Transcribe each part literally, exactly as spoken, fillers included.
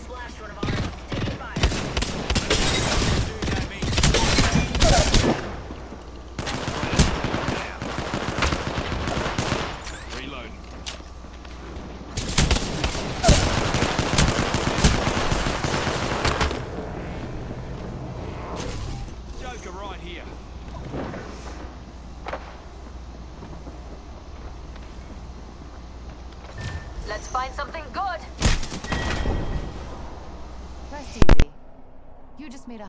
splashed one of ours. Taking fire. Reloading. Joker right here. Let's find something good. Rest easy. You just made a...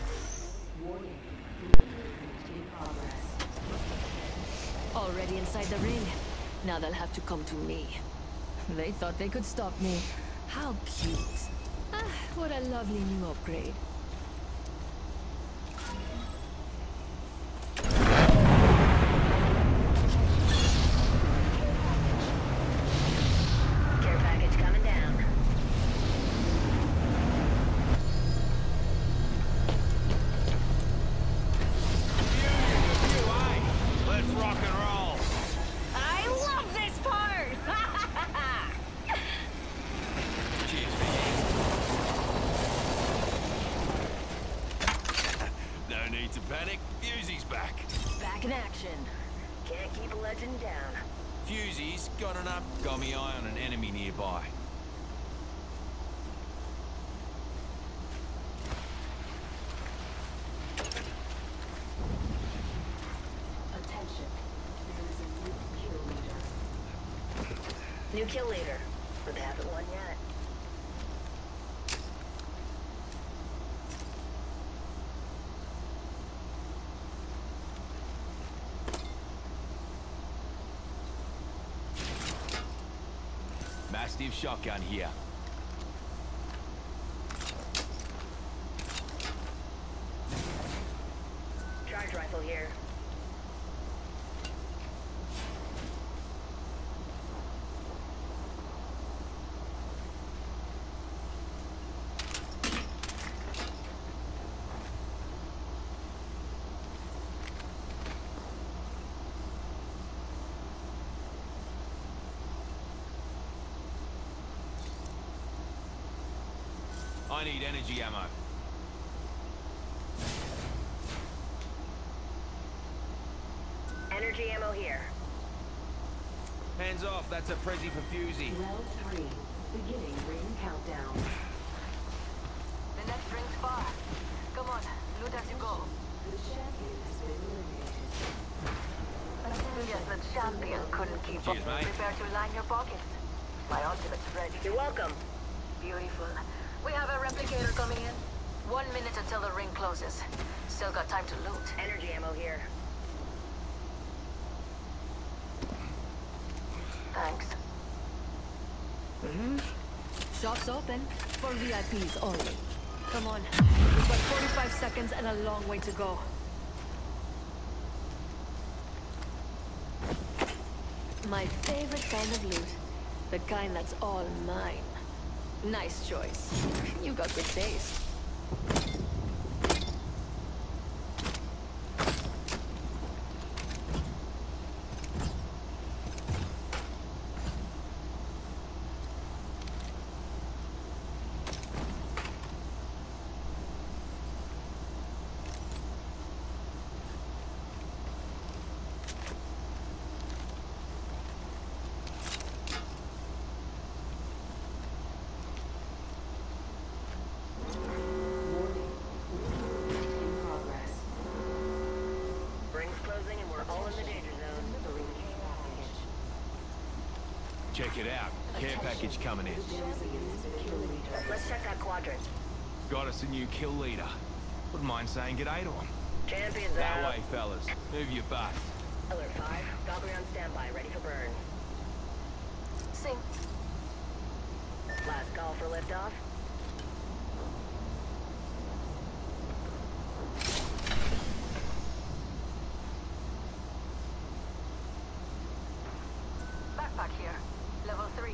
Already inside the ring. Now they'll have to come to me. They thought they could stop me. How cute. Ah, what a lovely new upgrade. Care package coming down. Let's rock and roll. I love this part! Cheers, mate. No need to panic. Fusey's back. Back in action. Can't keep a legend down. Fusey's got an up. Got me eye on an enemy nearby. New kill leader, but they haven't won yet. Mastiff shotgun here. Charge rifle here. I need energy ammo. Energy ammo here. Hands off, that's a Prezi for Fusey. Round three, beginning ring countdown. The next ring's far. Come on, loot as you go. The champion has been eliminated. Yes, the champion couldn't keep Cheers, up. mate. Prepare to line your pockets. My ultimate's ready. You're welcome. Beautiful. We have a replicator coming in. One minute until the ring closes. Still got time to loot. Energy ammo here. Thanks. Mm-hmm. Shops open for V I Ps only. Come on. We've got forty-five seconds and a long way to go. My favorite kind of loot. The kind that's all mine. Nice choice. You got good taste. Check it out. Care package coming in. Let's check that quadrant. Got us a new kill leader. Wouldn't mind saying g'day to him. Champions That out. way, fellas. Move your butt. Alert five. Valkyrie on standby, ready for burn. Sing. Last call for liftoff. Backpack here. Level three.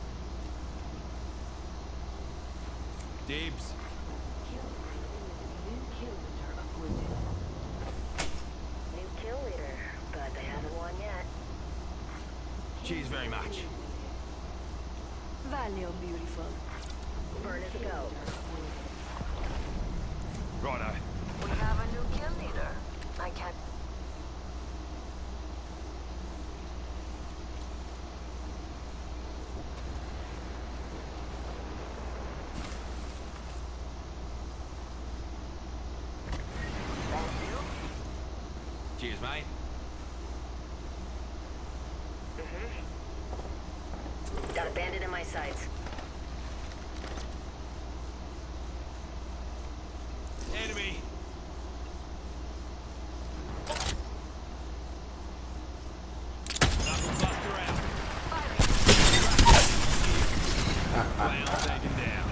Dibs. New kill leader appointed. New kill leader, but they haven't won yet. Cheers very much. Value, beautiful. burn is a go. Righto. We have a new kill leader. I can't... Cheers, mate. Got a bandit in my sights. Enemy. Knuckle buster out. Clown taken down.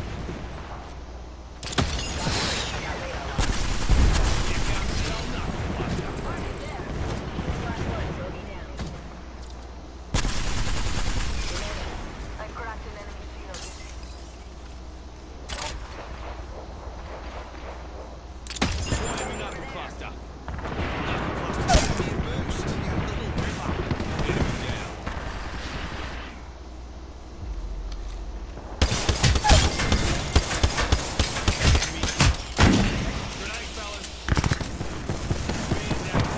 Here comes the old knuckle buster. I cracked an enemy shield. Flaming knuckle cluster. Knuckle cluster. Boost, you little ripper. Enemy down. Grenade, fellas. Being down.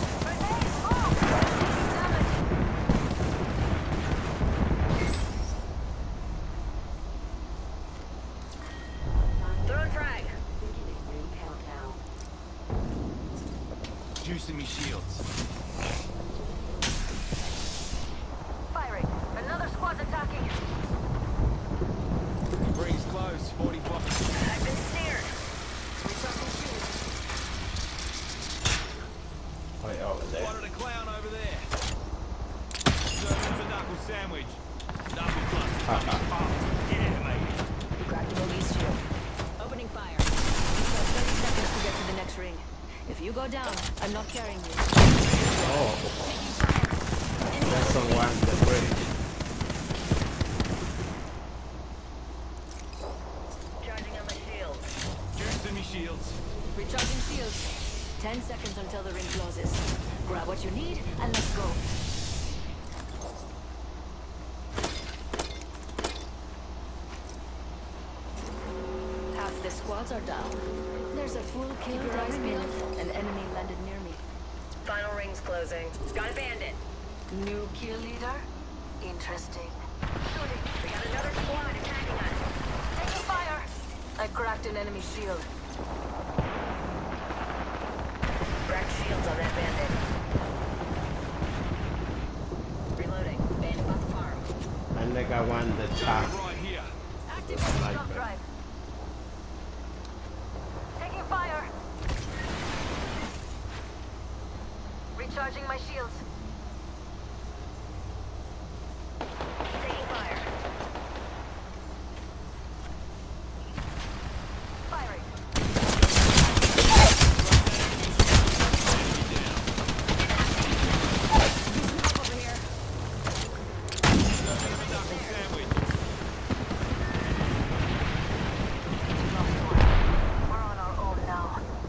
Throwing frag. Beginning ring countdown. Juicing me shields. Firing. Another squad's attacking. Rings close. forty-five. I've been steered. Recharging shield. Right over there. Spotted a clown over there. Serving the knuckle sandwich. Knuckle cluster. Get animated. Cracked the release shield. Opening fire. You've got thirty seconds to get to the next ring. If you go down, I'm not carrying you. Oh, that's the one, the bridge. Charging on my shield. Juicing me shields. Recharging shields. Ten seconds until the ring closes. Grab what you need and let's go. Half the squads are down. There's a full kill dice bin. An enemy landed near me. Final ring's closing. Got a bandit. New kill leader? Interesting. Shooting. We got another squad attacking us. Taking fire. I cracked an enemy shield. Cracked shields on that bandit. Reloading. Bandit by the farm. And they got one the top. Right here. Activating like jump that. drive. Taking fire. Recharging my shields. Taking fire. Firing. Over here. Serving the knuckle sandwich. We're on our own now.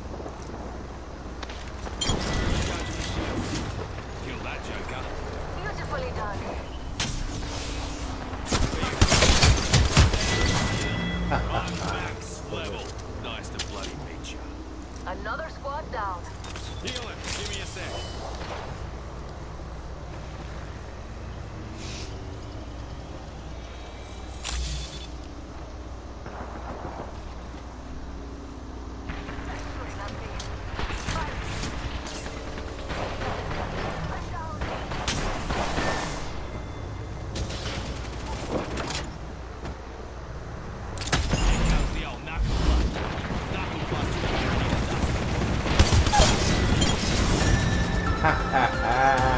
Recharging me shields. Kill that joker. Beautifully done. I'm max level. Nice to bloody meet you. Another squad down. Heal him. Give me a sec. Here comes the old knuckle cluster. Knuckle cluster. Ha ha ha.